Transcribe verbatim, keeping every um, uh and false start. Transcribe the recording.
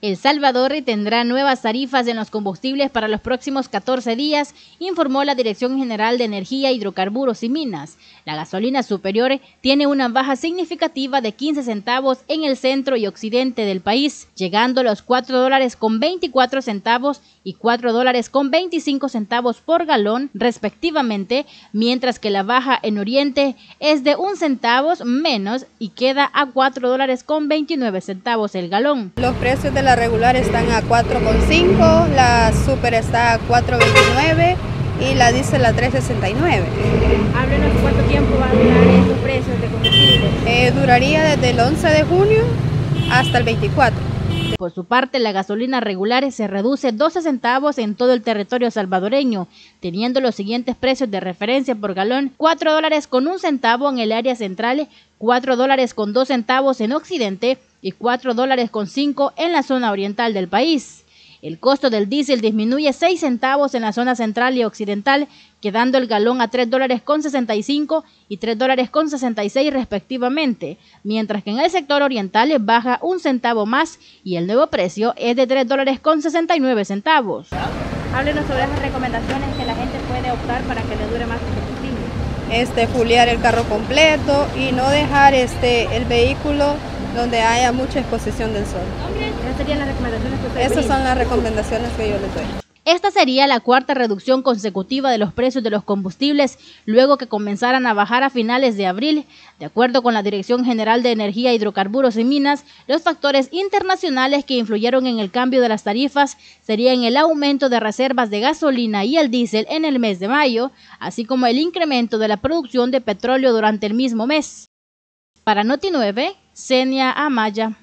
El Salvador tendrá nuevas tarifas en los combustibles para los próximos catorce días, informó la Dirección General de Energía, Hidrocarburos y Minas. La gasolina superior tiene una baja significativa de quince centavos en el centro y occidente del país, llegando a los cuatro dólares con veinticuatro centavos y cuatro dólares con veinticinco centavos por galón, respectivamente, mientras que la baja en oriente es de un centavo menos y queda a cuatro dólares con veintinueve centavos el galón. Los precios de la regular están a cuatro con cinco, la super está a cuatro veintinueve y la diésel a tres sesenta y nueve. Háblenos cuánto tiempo va a durar estos precios de combustible. Eh, duraría desde el once de junio hasta el veinticuatro. Por su parte, la gasolina regular se reduce doce centavos en todo el territorio salvadoreño, teniendo los siguientes precios de referencia por galón: cuatro dólares con un centavo en el área central, cuatro dólares con dos centavos en occidente y cuatro dólares con cinco en la zona oriental del país. El costo del diésel disminuye seis centavos en la zona central y occidental, quedando el galón a tres dólares con sesenta y cinco y tres dólares con sesenta y seis respectivamente, mientras que en el sector oriental baja un centavo más y el nuevo precio es de tres dólares con sesenta y nueve centavos. Háblenos sobre esas recomendaciones que la gente puede optar para que le dure más el combustible. Este, fulear el carro completo y no dejar este, el vehículo donde haya mucha exposición del sol. Esas serían las recomendaciones que usted Esas son las recomendaciones que yo les doy. Esta sería la cuarta reducción consecutiva de los precios de los combustibles luego que comenzaran a bajar a finales de abril. De acuerdo con la Dirección General de Energía, Hidrocarburos y Minas, los factores internacionales que influyeron en el cambio de las tarifas serían el aumento de reservas de gasolina y el diésel en el mes de mayo, así como el incremento de la producción de petróleo durante el mismo mes. Para Noti nueve, Zenia Amaya.